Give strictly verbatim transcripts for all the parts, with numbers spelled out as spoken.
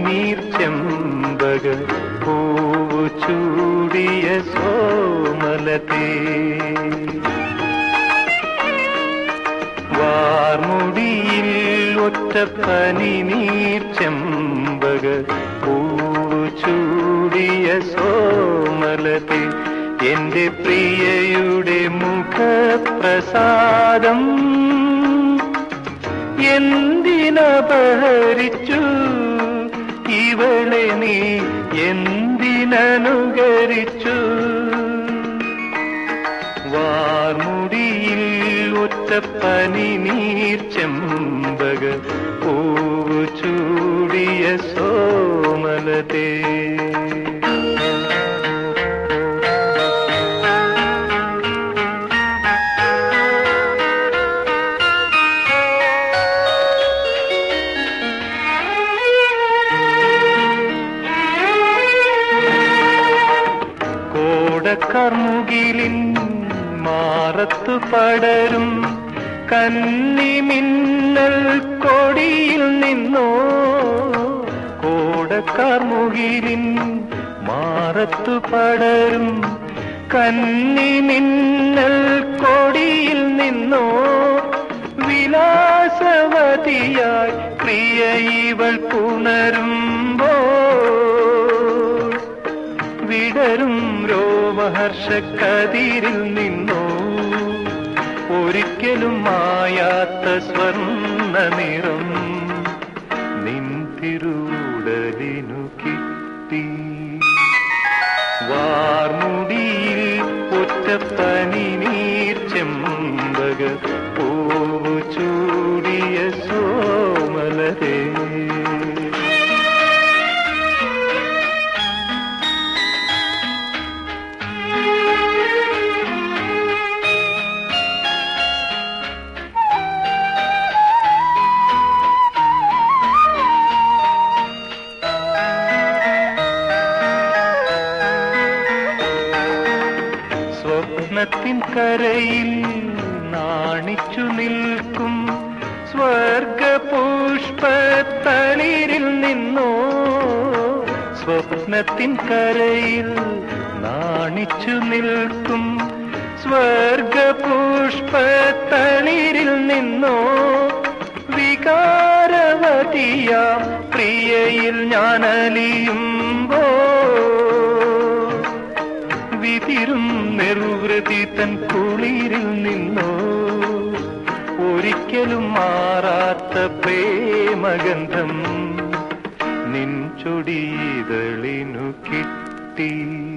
നീർ ചെമ്പക പൂവു ചൂടിയ സോമലതേ വാർമുടിയിൽ ഒറ്റപ്പനി നീർ ചെമ്പക പൂവു ചൂടിയ സോമലതേ എന്റെ പ്രിയയുടെ മുഖപ്രസാദം എന്തിനപഹരിച്ചു ഇവളെ നീ എന്തിനനുകരിച്ചു വാർമുടിയിൽ ഒറ്റപ്പനി നീർ ചെമ്പക പൂവു ചൂടിയ സോമലതേ കർമുകിലിൻ മാറത്തു പടരും കന്നിമിന്നൽ കൊടിയിൽ നിന്നോ കോടക്കാർമുകിലിൻ മാറത്തു പടരും കന്നിമിന്നൽ കൊടിയിൽ നിന്നോ വിലാസവതിയായി പ്രിയ ഇവൾ പുണരുമ്പോ വിടരും രോമഹർഷക്കതിരിൽ നിന്നോ ഒരിക്കലും മായാത്ത സ്വർണ്ണ നിറം നിൻ തിരുടലിനു കിട്ടി വാർമുടിയിൽ ഒറ്റപ്പനി നീർ ചെമ്പക പൂവു ചൂടിയ സോമലതേ സ്വപ്നത്തിൻ കരയിൽ നാണിച്ചു നിൽക്കും സ്വർഗപുഷ്പത്തളിരിൽ നിന്നോ സ്വപ്നത്തിൻ കരയിൽ നാണിച്ചു നിൽക്കും സ്വർഗപുഷ്പത്തളിരിൽ നിന്നോ വികാരവതിയാം പ്രിയയിൽ ഞാനലിയുമ്പോ വിതിരും നിർവൃതി തൻ കുളിരിൽ നിന്നോ ഒരിക്കലും മാറാത്ത പ്രേമഗന്ധം നിൻ ചൊടിയിതളിനു കിട്ടി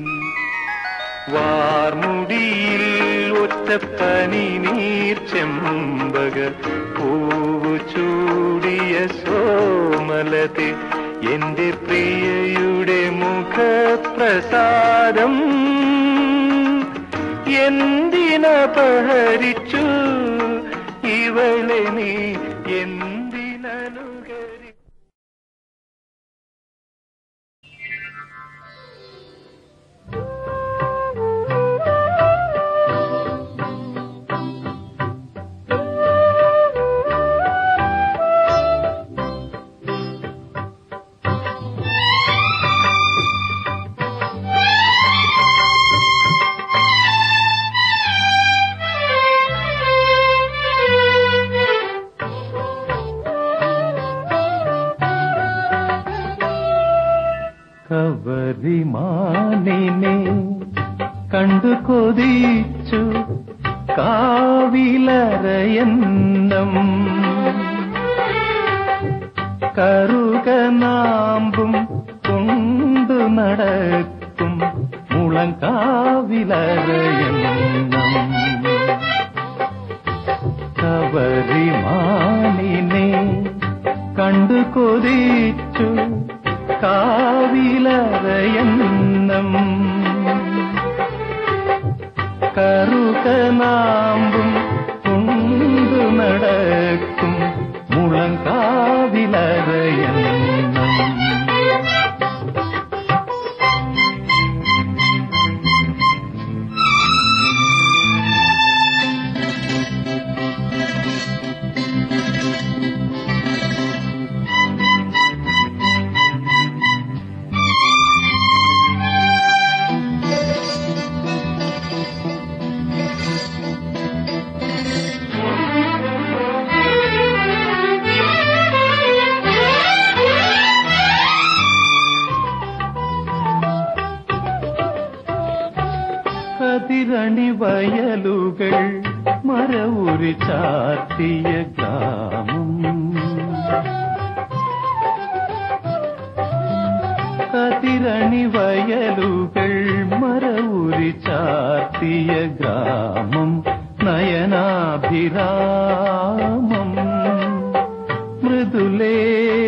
വാർമുടിയിൽ ഒറ്റപ്പനി നീർ ചെമ്പക പൂവു ചൂടിയ സോമലതേ എന്റെ പ്രിയയുടെ മുഖപ്രസാദം എന്തിനപഹരിച്ചു ഇവളെ നീ എന്തിനനുകരി കവരിമാനിനെ കണ്ടു കൊതിച്ചു കാവിലരയന്നം കറുകനാമ്പും കൊണ്ടു നടക്കും മുളങ്കാവിലരയന്നം കവരിമാനിനെ കണ്ടു കൊതിച്ചു കാവിലരയന്നം കറുകനാമ്പും കൊണ്ടു നടക്കും മുളങ്കാവിലരയന്നം വയലുകൾ മരവുരി ചാർത്തിയ ഗ്രാമം. കതിരണി വയലുകൾ മരവുരി ചാർത്തിയ ഗ്രാമം നയനാഭിരാമം. മൃദുലേ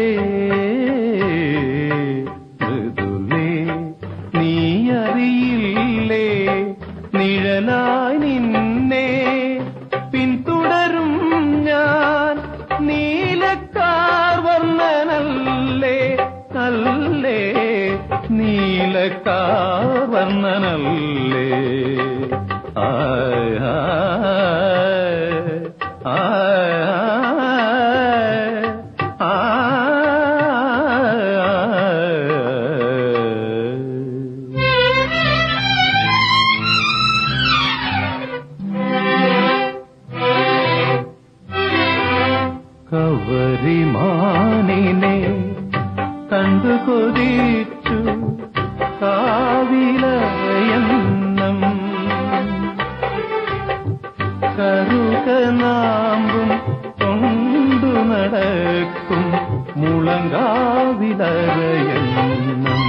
മൃദുലേ നീയറിയില്ലേ നിഴലായി നിന്നെ പിന്തുടരും ഞാൻ. നീലക്കാർ വർണ്ണനല്ലേ അല്ലേ നീലക്കാർ വർണ്ണനല്ലേ. ആയ ആയ കവരിമാനിനെ കണ്ടു കൊതിച്ചു കാവിലയന്നം. കറുകനാമ്പും കൊണ്ടു നടക്കും മുളങ്കാവിലയന്നം.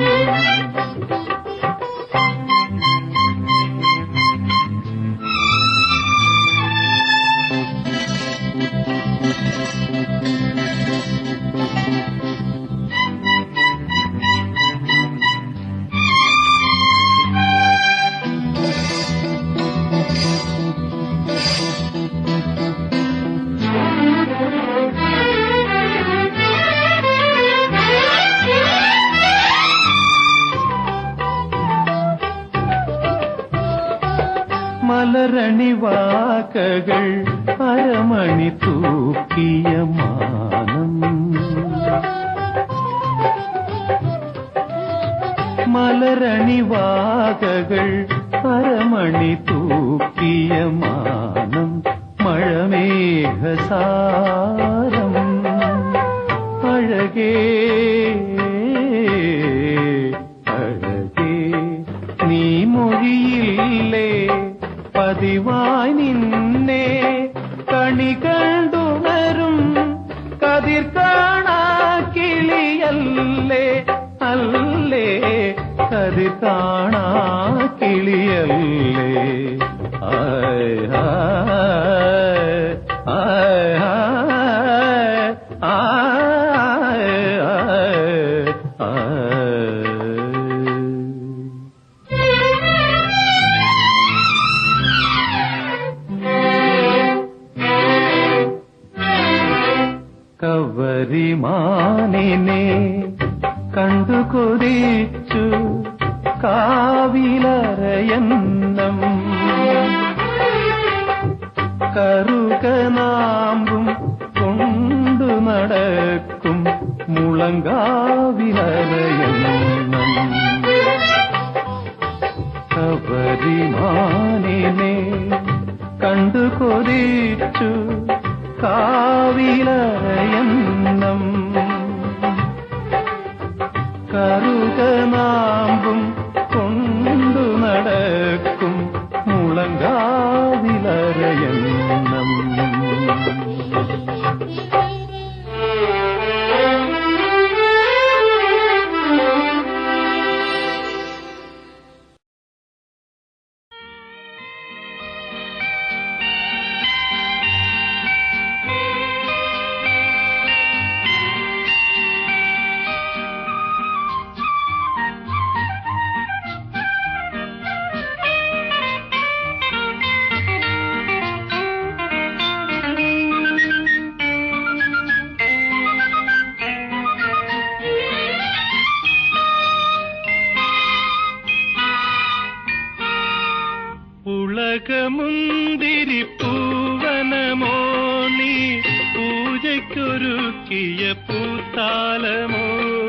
മലരണിവാക്കകൾ അരമണി തൂക്കിയ മാനം. മലരണിവാകകൾ അരമണി തൂക്കിയ മാനം. മഴമേഘസാരം അഴകേ അഴകേ നീ മൊഴിയില്ലേ പതിവായി നിന്നെ കണി കണ്ടുണരും കതിർ കാണാ കിളിയല്ലേ അല്ലേ കതിർ കാണാ കിളിയല്ലേ. ആയ ആയ കവരിമാനിനെ കണ്ടു കൊതിച്ചു കാവിലയന്നം. കറുകനാമ്പും കൊണ്ടു നടക്കും മുളങ്കാവിലയന്നം. കവരിമാനിനെ കണ്ടു കൊതിച്ചു കാവിലയന്നം. കറുകനാമ്പും കൊണ്ടു നടക്കും മുളങ്കാവിലയന്നം. ഉലകമുന്തിരി പൂവനമോ നീ പൂജയ്ക്കൊരുക്കിയ പൂത്താലമോ.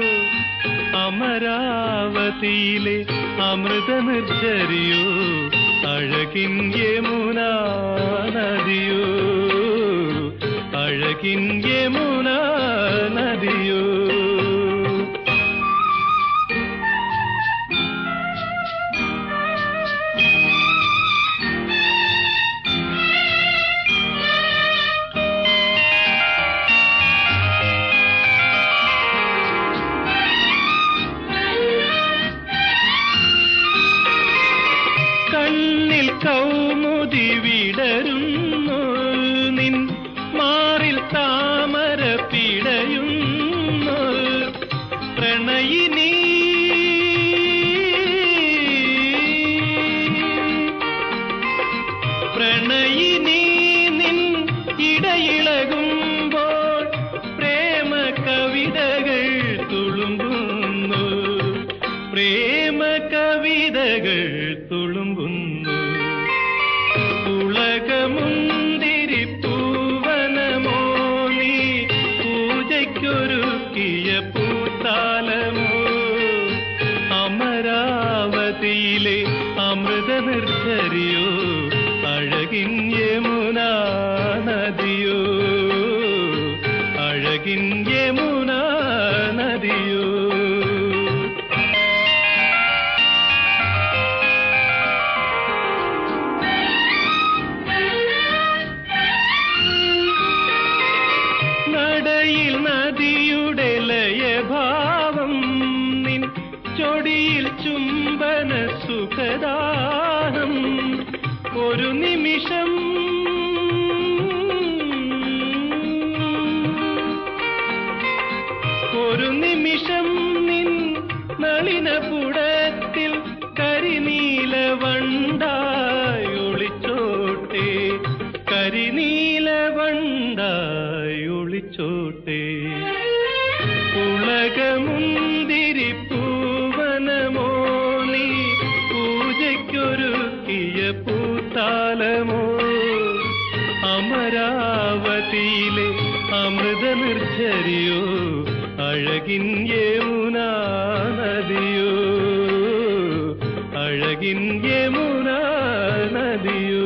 അമരാവതിയിലെ അമൃത നിർജരിയോ അഴകിൻ യമുനാ നദിയോ അഴകിൻ യമുനാ നദിയോ. പ്രണയിനി പ്രണയിനി നിൻ ഇടയിളകുമ്പോൾ പ്രേമ കവിതകൾ തുളുമ്പുന്നു പ്രേമ കവിതകൾ തുളുമ്പുന്നു ഉലകമുന്തിരി പൂവനമോ നീ പൂജയ്ക്കൊരുക്കിയ പൂത്താലമോ അമരാവതിയിലെ അമൃത നിർജ്ജരിയോ അഴകിൻ യമുനാ നദിയോ അഴകിൻ യമുനാ നദിയോ നടയിൽ നദിയുടെ ലയഭാവം നിൻ ചൊടിയിൽ ചുംബന സുഖദാനം ഒരു നിമിഷം ഒരു നിമിഷം നിൻ നളിനപുടത്തിൽ കരിനീല വണ്ടായി ഒളിച്ചോട്ടെ കരിനീല വണ്ടായി ഒളിച്ചോട്ടെ ഉലകമുന്തിരി പൂവനമോ നീ പൂജയ്ക്കൊരുക്കിയ പൂത്താലമോ അമരാവതിയിലെ അമൃത നിർജ്ജരിയോ അഴകിൻ യമുനാ നദിയോ അഴകിൻ യമുനാ നദിയോ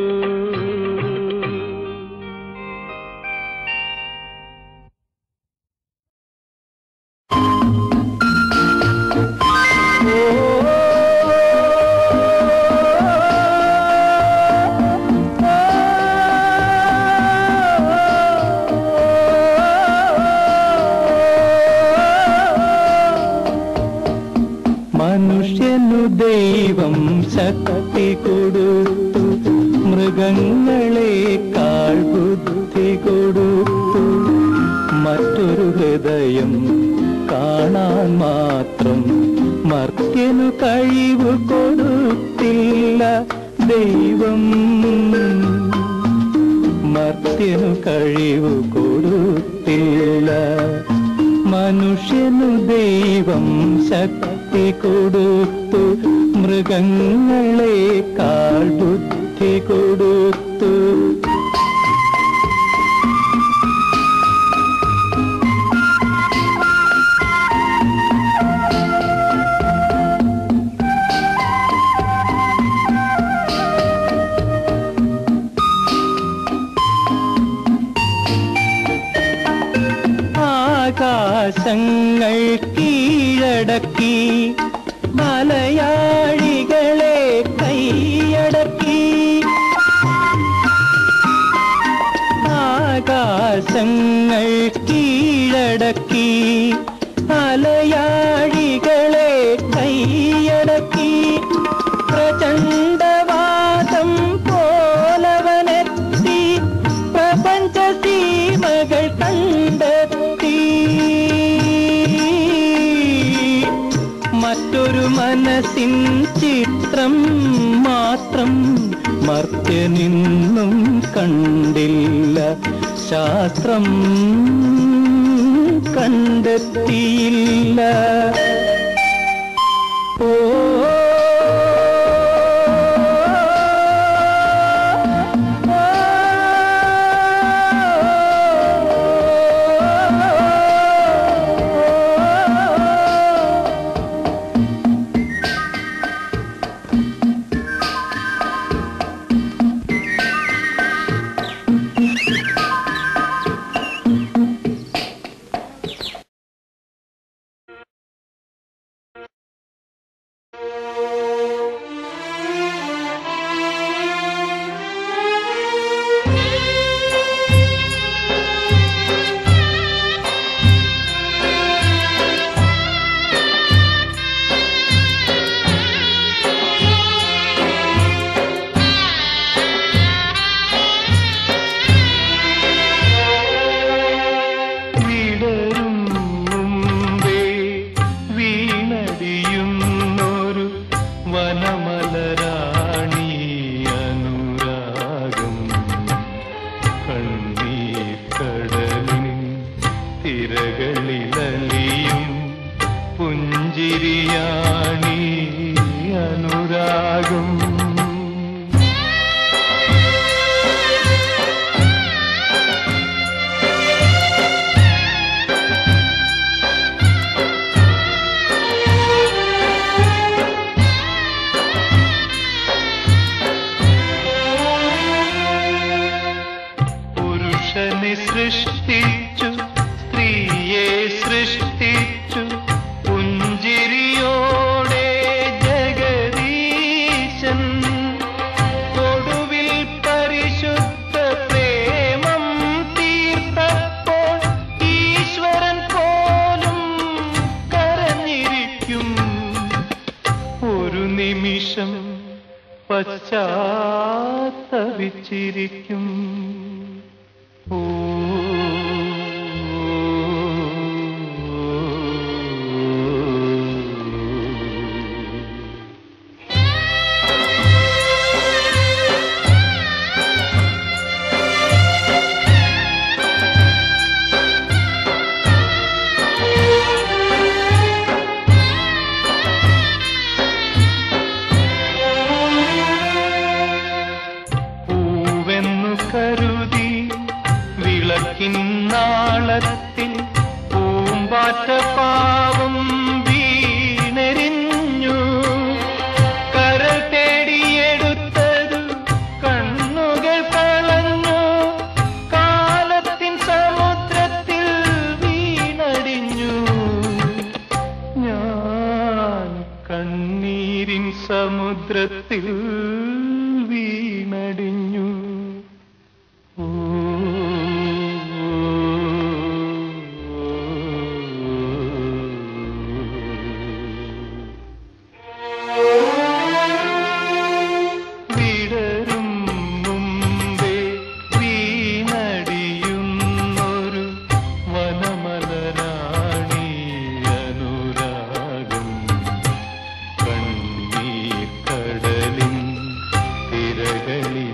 മനുഷ്യനു ദൈവം ശക്തി കൊടുത്തു മൃഗങ്ങളെക്കാൾ ബുദ്ധി കൊടുത്തു മറ്റൊരു ഹൃദയം കാണാൻ മാത്രം മർത്യനു കഴിവ് കൊടുത്തില്ല ദൈവം മർത്യനു കഴിവ് കൊടുത്തില്ല മനുഷ്യനു ദൈവം ശക്തി കൊടുത്തു മൃഗങ്ങളെക്കാൾ ബുദ്ധി കൊടുത്തു ആകാശങ്ങൾ കീഴടക്കി മലയാളികളെ കൈയടക്കി ആകാശങ്ങൾ കീഴടക്കി മലയാളികളെ കൈയടക്കി പ്രചണ്ഡവാദം പോലവനെത്തി പ്രപഞ്ച സീമകൾ കണ്ടെത്തി മറ്റൊരു മനസ്സിൻ ചിത്രം മാത്രം മർത്യനിന്നും കണ്ടില്ല ശാസ്ത്രം കണ്ടെത്തിയില്ല ഓ അലിയുന്നൊരു വനമലരാണി അനുരാഗം. കണ്ണീർ കടലിൻ തിരകളിലലിയും പുഞ്ചിരിയാണി അനുരാഗം. പുരുഷനെ സൃഷ്ടിച്ചു സ്ത്രീയെ സൃഷ്ടിച്ചു പുഞ്ചിരിയോടെ ജഗദീശൻ. ഒടുവിൽ പരിശുദ്ധ പ്രേമം തീർത്തപ്പോൾ ഈശ്വരൻ പോലും കരഞ്ഞിരിക്കും. ഒരു നിമിഷം പശ്ചാത്തപിച്ചിരിക്കും. ഓ കരുതി വിളക്കിന്നാളത്തിൽ പൂമ്പാറ്റ പാവം വീണെരിഞ്ഞു. കരൾ തേടിയെടുത്തതു കണ്ണുകൾ കളഞ്ഞു. കാലത്തിൻ സമുദ്രത്തിൽ വീണടിഞ്ഞു. ഞാൻ കണ്ണീരിൻ സമുദ്രത്തിൽ വീണടിഞ്ഞു. വിടരും മുമ്പേ വീണടിയുന്നൊരു വനമലരാണി അനുരാഗം. കണ്ണീർ കടലിൻ തിരകളിൽ